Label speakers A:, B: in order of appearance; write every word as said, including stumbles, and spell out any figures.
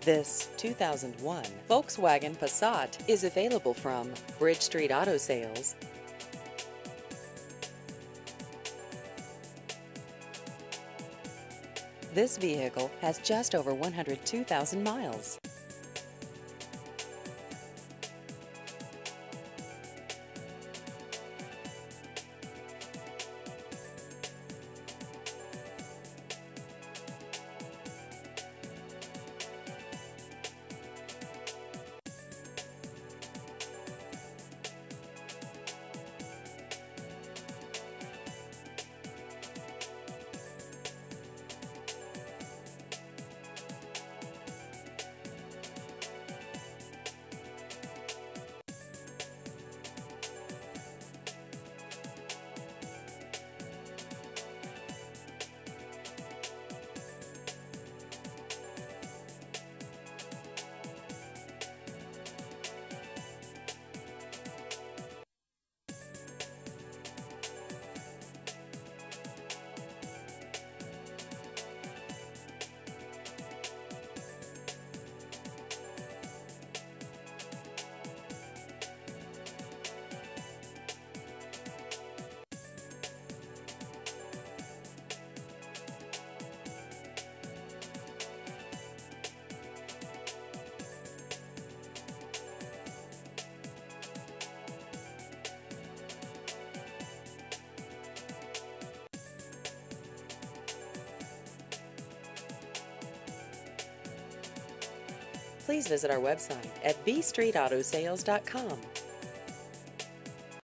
A: This two thousand one Volkswagen Passat is available from Bridge Street Auto Sales. This vehicle has just over one hundred two thousand miles. Please visit our website at b street auto sales dot com.